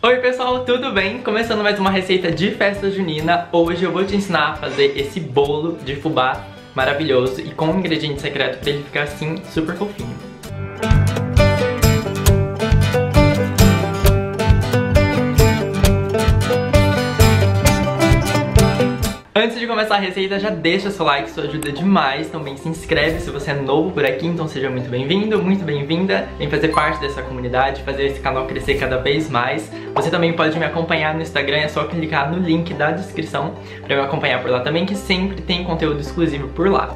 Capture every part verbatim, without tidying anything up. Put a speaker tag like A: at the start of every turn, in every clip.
A: Oi pessoal, tudo bem? Começando mais uma receita de festa junina. Hoje eu vou te ensinar a fazer esse bolo de fubá maravilhoso e com um ingrediente secreto para ele ficar assim, super fofinho. Antes de começar a receita, já deixa seu like, isso ajuda demais. Também se inscreve se você é novo por aqui, então seja muito bem-vindo, muito bem-vinda. Vem fazer parte dessa comunidade, fazer esse canal crescer cada vez mais. Você também pode me acompanhar no Instagram, é só clicar no link da descrição pra me acompanhar por lá também, que sempre tem conteúdo exclusivo por lá.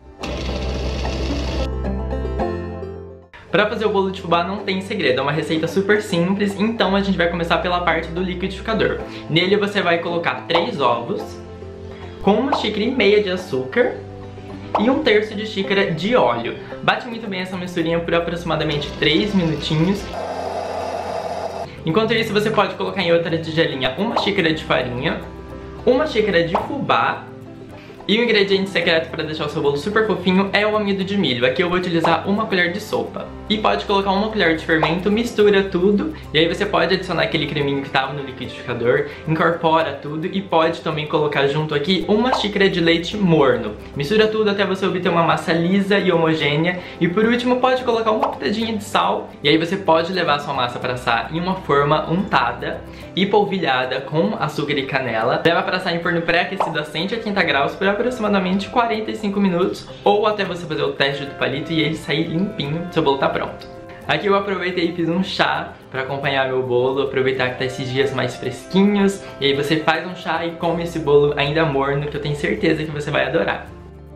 A: Pra fazer o bolo de fubá não tem segredo, é uma receita super simples, então a gente vai começar pela parte do liquidificador. Nele você vai colocar três ovos, com uma xícara e meia de açúcar e um terço de xícara de óleo. Bate muito bem essa misturinha por aproximadamente três minutinhos. Enquanto isso, você pode colocar em outra tigelinha uma xícara de farinha, uma xícara de fubá. E o ingrediente secreto para deixar o seu bolo super fofinho é o amido de milho. Aqui eu vou utilizar uma colher de sopa. E pode colocar uma colher de fermento, mistura tudo. E aí você pode adicionar aquele creminho que estava no liquidificador, incorpora tudo e pode também colocar junto aqui uma xícara de leite morno. Mistura tudo até você obter uma massa lisa e homogênea. E por último pode colocar uma pitadinha de sal. E aí você pode levar a sua massa para assar em uma forma untada e polvilhada com açúcar e canela. Leva para assar em forno pré-aquecido a cento e oitenta graus por aproximadamente quarenta e cinco minutos, ou até você fazer o teste do palito e ele sair limpinho, seu bolo tá pronto. Aqui eu aproveitei e fiz um chá para acompanhar meu bolo, aproveitar que tá esses dias mais fresquinhos, e aí você faz um chá e come esse bolo ainda morno, que eu tenho certeza que você vai adorar.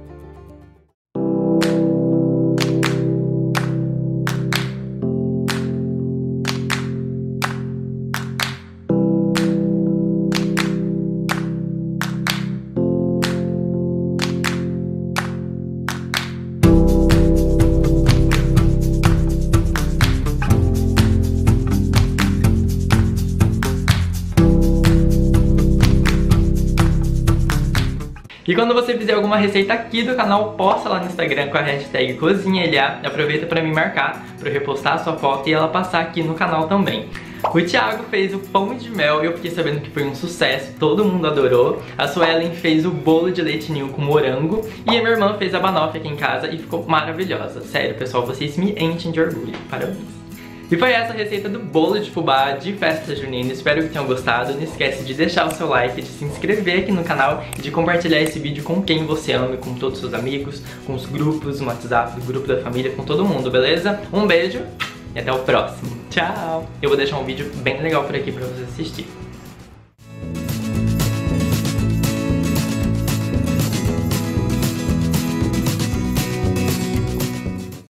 A: E quando você fizer alguma receita aqui do canal, posta lá no Instagram com a hashtag CozinhaLA. Aproveita pra me marcar, pra eu repostar a sua foto e ela passar aqui no canal também. O Thiago fez o pão de mel e eu fiquei sabendo que foi um sucesso, todo mundo adorou. A Suelen fez o bolo de leite ninho com morango e a minha irmã fez a banoffee aqui em casa e ficou maravilhosa. Sério, pessoal, vocês me enchem de orgulho. Parabéns. E foi essa a receita do bolo de fubá de festa junina. Espero que tenham gostado. Não esquece de deixar o seu like, de se inscrever aqui no canal e de compartilhar esse vídeo com quem você ama, com todos os seus amigos, com os grupos, no WhatsApp, do grupo da família, com todo mundo, beleza? Um beijo e até o próximo. Tchau! Eu vou deixar um vídeo bem legal por aqui pra você assistir.